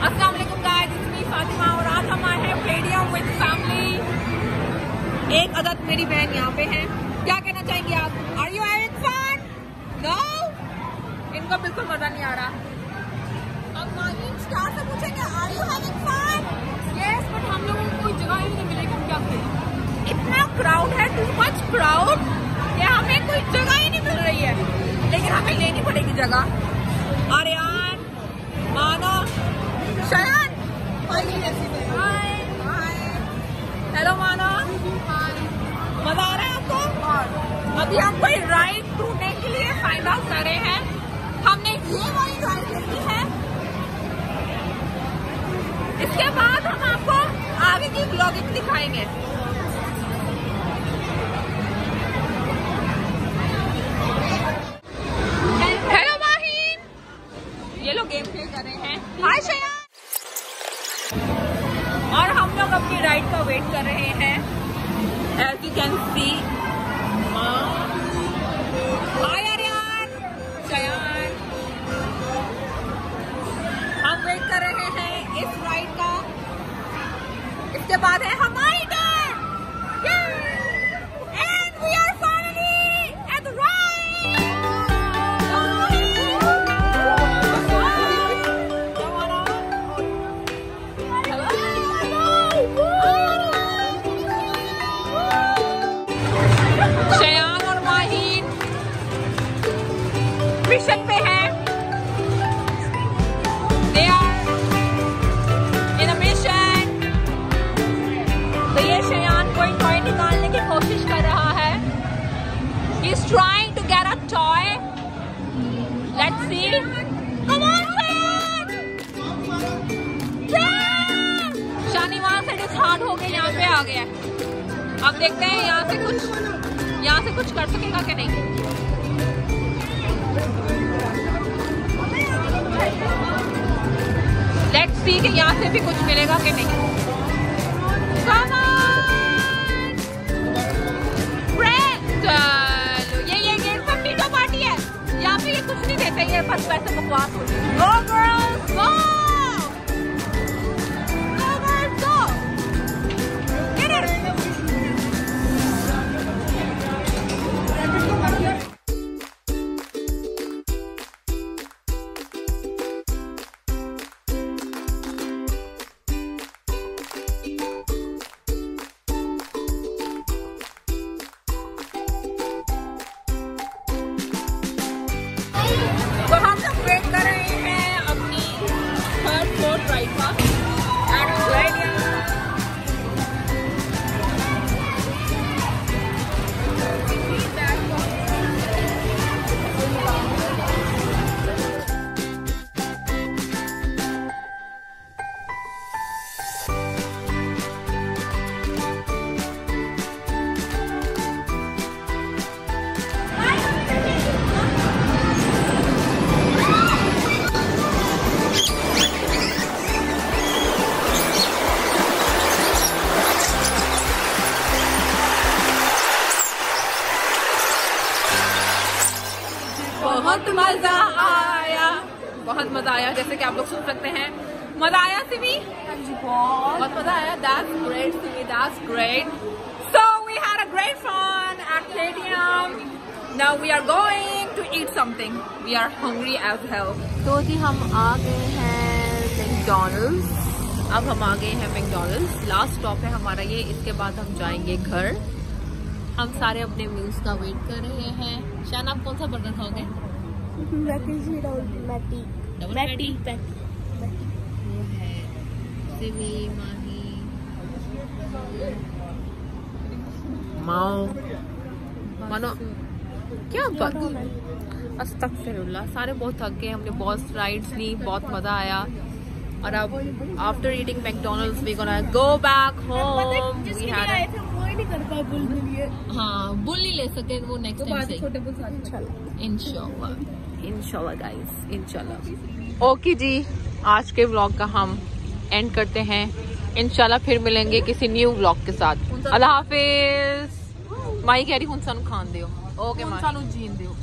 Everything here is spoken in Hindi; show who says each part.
Speaker 1: अस्सलाम वालेकुम गाइस, इट्स मी फातिमा और आज हम आए हैं प्लेडियम विद फैमिली। एक अदद मेरी बहन यहाँ पे है। क्या कहना चाहेंगे आप? Are you having fun? No, इनको बिल्कुल मजा नहीं आ रहा। अब माहीन स्टार से पूछेंगे are you having fun? Yes, but हम लोगों को कोई जगह ही नहीं मिलेगी, हम क्या करें? इतना क्राउड है, टू मच क्राउड, कि हमें कोई जगह ही नहीं मिल रही है। लेकिन हमें लेनी पड़ेगी जगह। आर्यन, मानो, शयान, हाय, हेलो मानो, मजा आ रहा है आपको? अभी हम कोई राइड ढूंढने के लिए फाइंड आउट कर रहे हैं। हमने ये वाली राइड लेनी है। इसके बाद हम आपको आगे की ब्लॉगिंग दिखाएंगे। हेलो माहीन, ये लोग गेम प्ले कर रहे हैं। हाय शयान। और हम लोग अपनी राइड का वेट कर रहे हैं। As you can see, hi Aryan, Shayan, हम वेट कर रहे हैं इस राइड का। इसके बाद है हमारी turn, and we are finally at the ride. Shayan और माहीन मिशन पे हैं। They are in a mission। तो ये शयान कोई टॉय निकालने की कोशिश कर रहा है। He is trying to get a toy। Let's see। Come on Shayan. शानी वहां से डिसहार्ट हो गए, यहाँ पे आ गया। अब देखते हैं यहाँ से कुछ कर सकेगा कि नहीं। लेट्स सी कि यहाँ से भी कुछ मिलेगा कि नहीं। Come on! Friends, चलो ये गेम का पीटो पार्टी है। यहाँ पे ये कुछ नहीं देते, ये बस पैसे बकवास होते हैं। Go girls, go! Go girls, go! Get it! तो हम सब वेट कर रहे हैं अपनी थर्ड फोर्थ राइड का। And ready. बहुत मजा आया, जैसे कि आप लोग सुन सकते हैं। मजा आया सिमी? बहुत मजा आया। That's great Simi, that's great. So we had a great fun at Playdium. Now we are going to eat something. We are hungry as hell. तो जी हम आ गए हैं मैकडॉनल्ड्स। अब हम आ गए हैं मैकडॉनल्ड्स। लास्ट स्टॉप है हमारा ये। इसके बाद हम जाएंगे घर। हम सारे अपने मील्स का वेट कर रहे हैं। शान, आप कौन सा बर्गर खाओगे? मानो क्या बात। अस्तगफिरुल्लाह। सारे बहुत थक गए, हमने बहुत राइड्स ली, बहुत मजा आया। और अब after eating McDonald's we gonna go back home. हाँ, बुल नहीं ले सके वो नेक्स्ट टाइम से इंशाल्लाह गाइस, इंशाल्लाह। ओके जी, आज के व्लॉग का हम एंड करते हैं। इंशाल्लाह फिर मिलेंगे किसी न्यू व्लॉग के साथ। अल्लाह हाफिज। माई कह रही हूं सानू खान दियो। ओके माई, सानू जीन दियो।